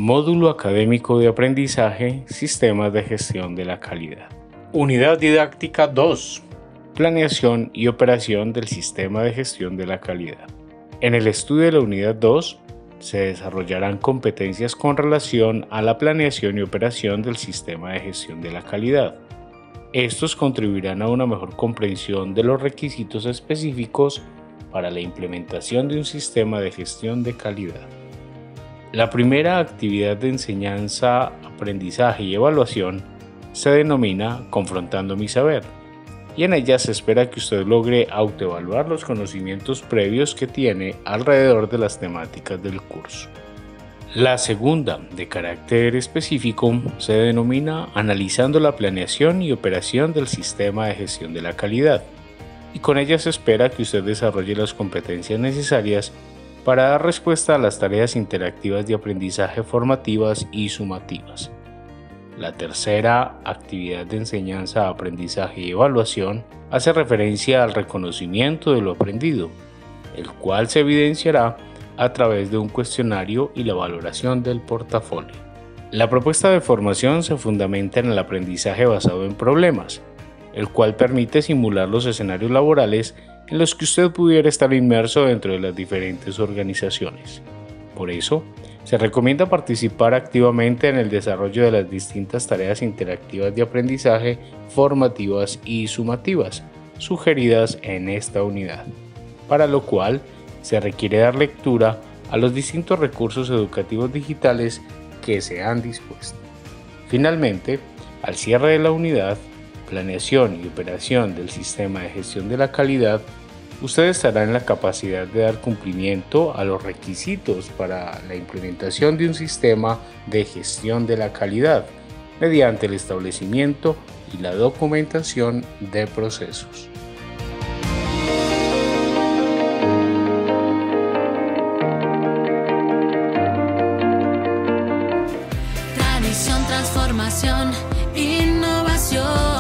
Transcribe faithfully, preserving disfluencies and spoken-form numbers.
Módulo Académico de Aprendizaje, Sistemas de Gestión de la Calidad. Unidad Didáctica dos. Planeación y operación del Sistema de Gestión de la Calidad. En el estudio de la Unidad dos se desarrollarán competencias con relación a la planeación y operación del Sistema de Gestión de la Calidad. Estos contribuirán a una mejor comprensión de los requisitos específicos para la implementación de un sistema de gestión de calidad. La primera actividad de enseñanza, aprendizaje y evaluación se denomina Confrontando mi Saber, y en ella se espera que usted logre autoevaluar los conocimientos previos que tiene alrededor de las temáticas del curso. La segunda, de carácter específico, se denomina Analizando la planeación y operación del sistema de gestión de la calidad, y con ella se espera que usted desarrolle las competencias necesarias para dar respuesta a las tareas interactivas de aprendizaje formativas y sumativas. La tercera actividad de enseñanza, aprendizaje y evaluación hace referencia al reconocimiento de lo aprendido, el cual se evidenciará a través de un cuestionario y la valoración del portafolio. La propuesta de formación se fundamenta en el aprendizaje basado en problemas, el cual permite simular los escenarios laborales en los que usted pudiera estar inmerso dentro de las diferentes organizaciones. Por eso, se recomienda participar activamente en el desarrollo de las distintas tareas interactivas de aprendizaje formativas y sumativas sugeridas en esta unidad, para lo cual se requiere dar lectura a los distintos recursos educativos digitales que se han dispuesto. Finalmente, al cierre de la unidad, planeación y operación del sistema de gestión de la calidad, usted estará en la capacidad de dar cumplimiento a los requisitos para la implementación de un sistema de gestión de la calidad mediante el establecimiento y la documentación de procesos. Tradición, transformación, innovación.